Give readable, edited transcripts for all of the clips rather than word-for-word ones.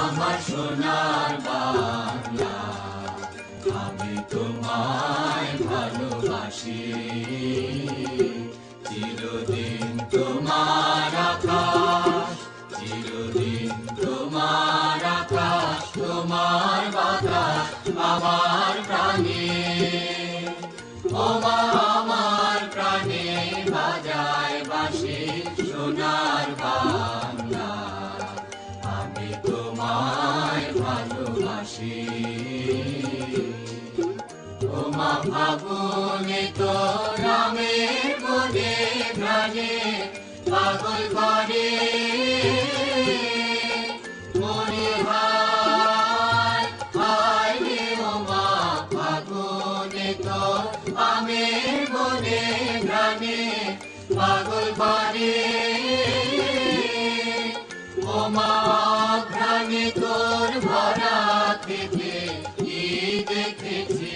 আমার সোনার বাংলা, আমি তোমায় ভালোবাসি। চিরদিন তোমার আকাশ, চিরদিন তোমার আকাশ, তোমার বাতাস আমার প্রাণে। ও মা আমার প্রাণে বাজায় বাঁশি সোনার বাংলা, আমি তোমায় ভালোবাসি। ও মা ফাগুনে তো রামের বনে প্রাণে পাগল করে মনে হায় হায় রে। ও মা ফাগুনে তো আমের বনে প্রাণে পাগল করে। ও মা প্রাণে তোর ভরা থেকে কি দেখেছি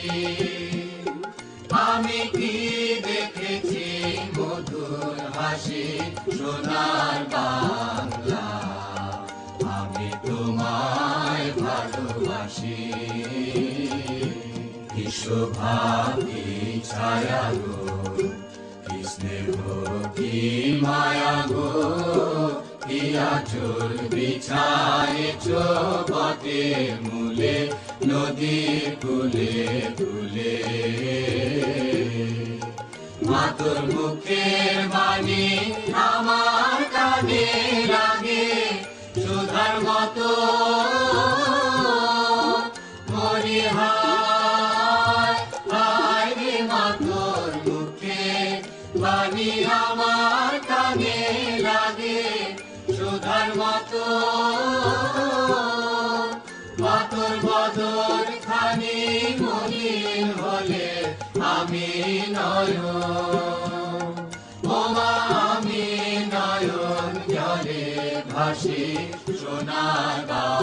আমি, কি দেখেছি মধুর হাসি সোনার বাংলা, আমি তোমায় ভালোবাসি। কি শোভা কি ছায়া গো, কি স্নেহ কি মায়া গো, কি আঁচল বিছায়েছ বটের মূলে নদীর কূলে কূলে। মা তোর মুখের বাণী আমার কানে লাগে সুধার মতো, মরি হায় হায় রে। মা তোর মুখের বাণী আমার কানে লাগে সুধার মতো, মা তোর বদন খানি মলিন হলে আমি নয়ন। ও মা আমি নয়ন জলে ভাসি সোনার বাংলা।